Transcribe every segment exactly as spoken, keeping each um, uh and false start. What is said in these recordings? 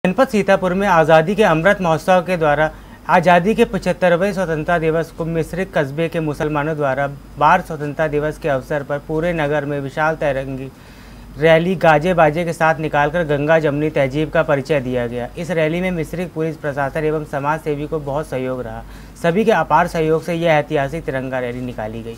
जनपद सीतापुर में आज़ादी के अमृत महोत्सव के द्वारा आज़ादी के पचहत्तरवें स्वतंत्रता दिवस को मिश्रित कस्बे के मुसलमानों द्वारा बार स्वतंत्रता दिवस के अवसर पर पूरे नगर में विशाल तिरंगी रैली गाजे बाजे के साथ निकालकर गंगा जमुनी तहजीब का परिचय दिया गया। इस रैली में मिश्रित पुलिस प्रशासन एवं समाज सेवी को बहुत सहयोग रहा। सभी के अपार सहयोग से यह ऐतिहासिक तिरंगा रैली निकाली गई।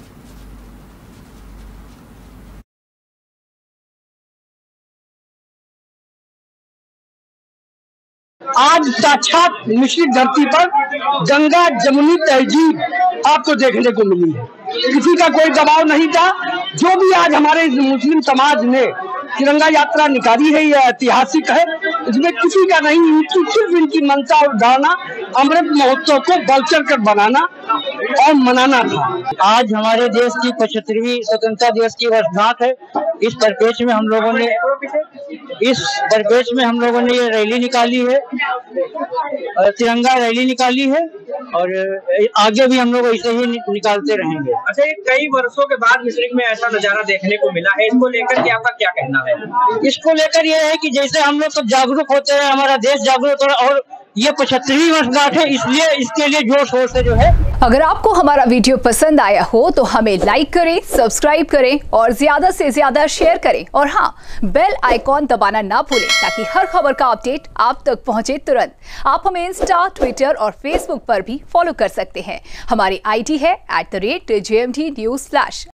आज साक्षात मिश्रित धरती पर गंगा जमुनी तहजीब आपको देखने को मिली है। किसी का कोई दबाव नहीं था। जो भी आज हमारे मुस्लिम समाज ने तिरंगा यात्रा निकाली है, यह ऐतिहासिक है। इसमें किसी का नहीं, इनकी सिर्फ इनकी मनसा और धारणा अमृत महोत्सव को बढ़ चढ़ कर बनाना और मनाना था। आज हमारे देश की पचहत्तरवीं स्वतंत्रता दिवस की वर्षगांठ है। इस परिपेक्ष में हम लोगों ने इस परिपेक्ष में हम लोगों ने ये रैली निकाली है, तिरंगा रैली निकाली है और आगे भी हम लोग ऐसे ही निकालते रहेंगे। अच्छा, कई वर्षों के बाद मिश्रिक में ऐसा नजारा देखने को मिला है, इसको लेकर के आपका क्या कहना है? इसको लेकर ये है कि जैसे हम लोग सब जागरूक होते हैं, हमारा देश जागरूक हो, और ये पचहत्तरवीं वर्षगांठ है, इसलिए इसके लिए जोर शोर से जो है। अगर आपको हमारा वीडियो पसंद आया हो तो हमें लाइक करें, सब्सक्राइब करें और ज्यादा से ज्यादा शेयर करें और हाँ, बेल आइकॉन दबाना ना भूलें ताकि हर खबर का अपडेट आप तक पहुंचे तुरंत। आप हमें इंस्टा, ट्विटर और फेसबुक पर भी फॉलो कर सकते हैं। हमारी आईडी है at the rate J M D news slash.